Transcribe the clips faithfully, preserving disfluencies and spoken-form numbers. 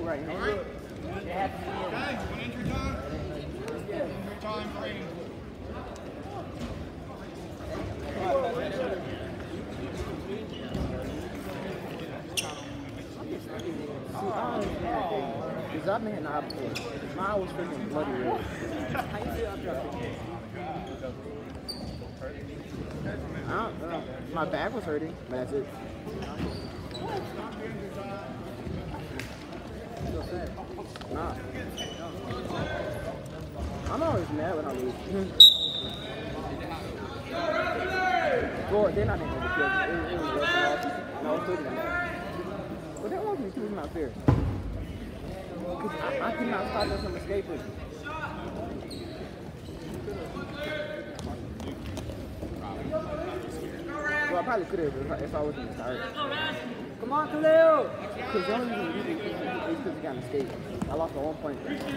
right here. Look. It happened to me. Okay, one injury time. Injury time frame. Because I've been hitting the eye before. My eye was freaking bloody red. How you feel after I picked I don't know. My back was hurting, but that's it. Nah. I'm always mad when I lose. Well, they're not even going to kill me. It, it was less loss, and I was putting them back. But that wants me to is not fair. Because I, I could not stop them from escaping. Well, I probably could have if I, if I wasn't tired. Come on, Khalil! Because the only reason we did is because he got an escape. I lost at one point.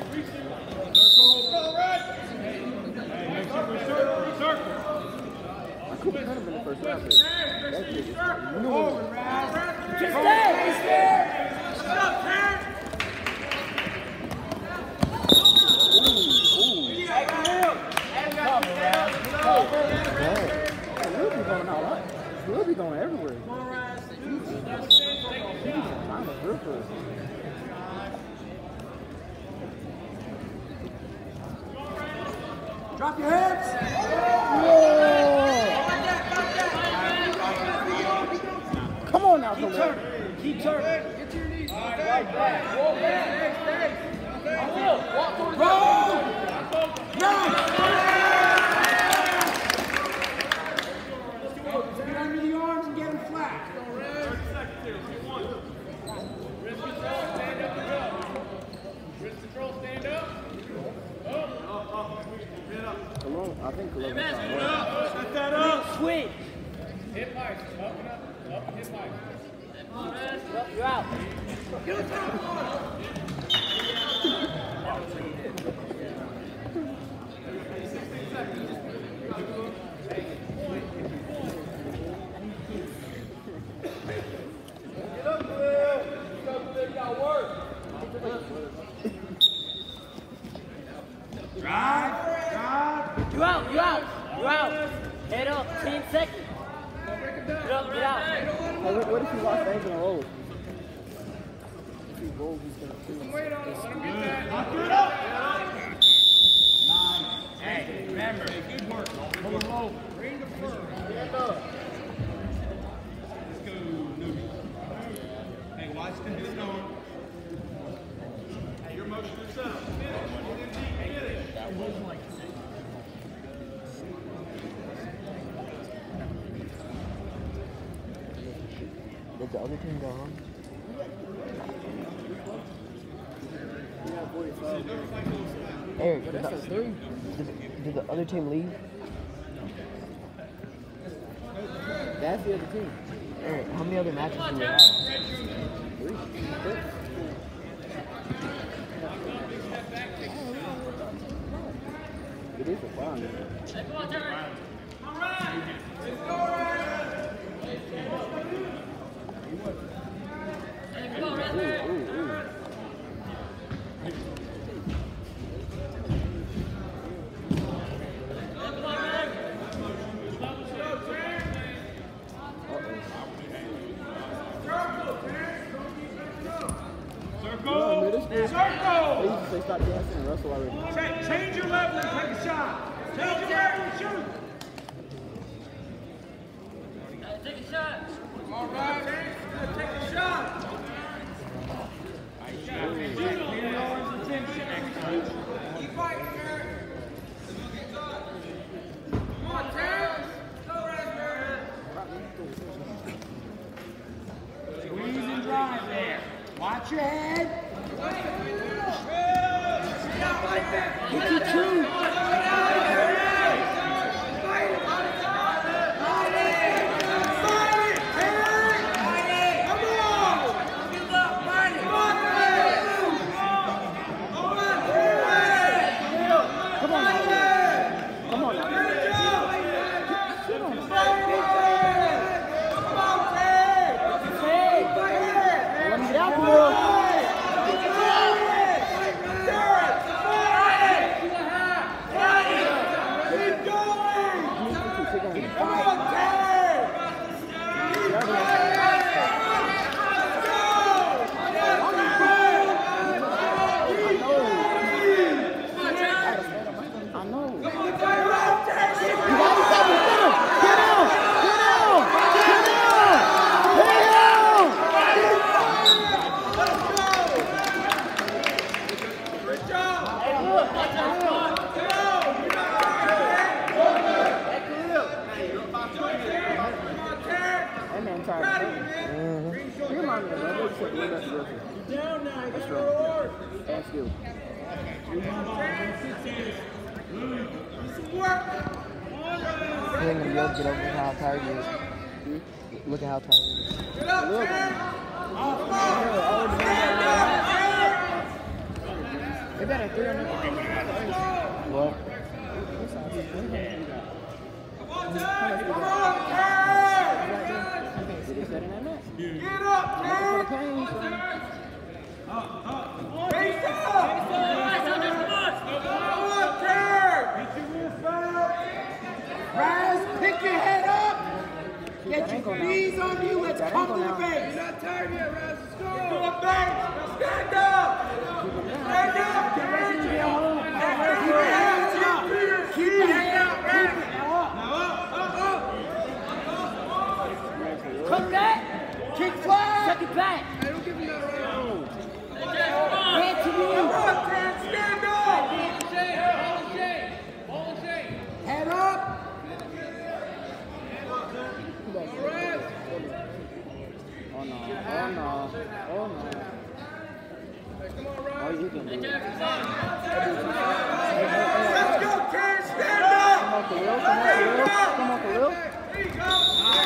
I could have cut him in the first round, but that kid is no. Just stay! Just stay! Shut up, man! Ooh, ooh. Hey, Khalil! Hey, Khalil be going all out. Khalil be going everywhere. I'm a ripper. Drop your hips! Whoa! Come on now, Khalil. Keep turning. Keep turning. Get to your knees. Right back. Roll back. Stay, stay. Walk towards the roll! Run! Get under the arms and get him flat. I think Columbus got more. Set that up. Swing. Hip Mike. Up and up. Up and hip Mike. Up, you're out. Get him down. Get up, Khalil. Get up, Khalil. You got work. Drive. Drive. You out, you out, you out. Head up, ten seconds. Get up, get out. Hey, what, what if he lost things in a roll? If he rolls, he's going to kill him. Wait on it. Let him get that. Lock it up. Nine. Hey, remember. Good work. Pull him over. Bring the fur. Stand up. Let's go, Newbie. Hey, watch them do the norm. Hey, your motion is up. Finish. Finish. That was like Did the other team go home? Eric, did the, did, did the other team leave? That's the other team. Eric, how many other matches do we have? Three. It is a fun. Hey, come on, Terry. All right. Let's go, Ryan. Hey, come on, right there. Ooh, ooh, ooh. They stop dancing and wrestle already. Change, change your level and take a shot. Change your level and shoot. Take a shot. All right. Take a shot. Keep fighting, Eric. Come on, Terrence. Go, Raspberry. Squeeze and drive there. Watch your head. fifty-two. Let me get out, Khalil. And skill. He ain't gonna be able to get over how tired he is. Hmm? Look at how tired he is. Look. They better three on What? Get up, Terry! Face up! Rise, pick your head up! Get your knees on you, let's come to the base! You're not tired yet, Rise, let's go! Get to the base! Stand up! Stand up! Get ready to get home! Keep your hands up! Keep your hands up! Now up! Now up! Up! Up! Come back! Kick fly! Check it back! Hey, don't give me that round! Head to me! Come on, Ted! Stand up! Head up! Oh no, oh no, oh no. Come on, Ryan. Oh, you can do it. Let's go, Terry, stand up! Come on, Khalil, come on, Khalil. Come on, Khalil. There you go.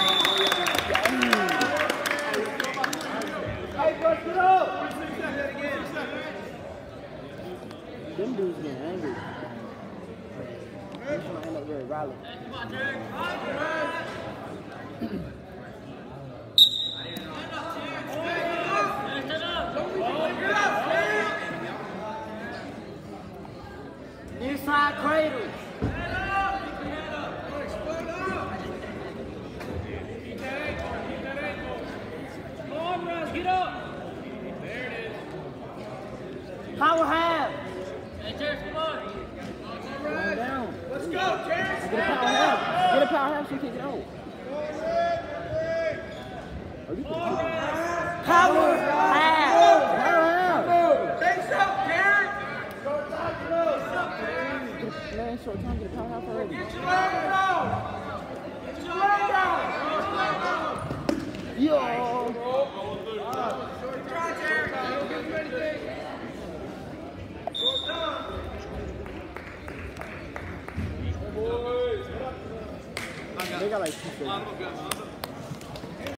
Hey, bust it up! Them dudes getting angry. They're trying to end up with Riley. Come on, Terry. Inside cradle. Come on, Russ, get up. There it is. Power half. Hey, Terrence, come on. Come on, down. Let's go, Terrence. Get a power half. Get a power half so you can get out. Oh, you can power half. Power half. Face up, Terrence. Man, short time to get a power half already. Get your leg down! Get your leg down! Yo! Short try, Terry. Don't give him anything. Short time. They got like two seconds.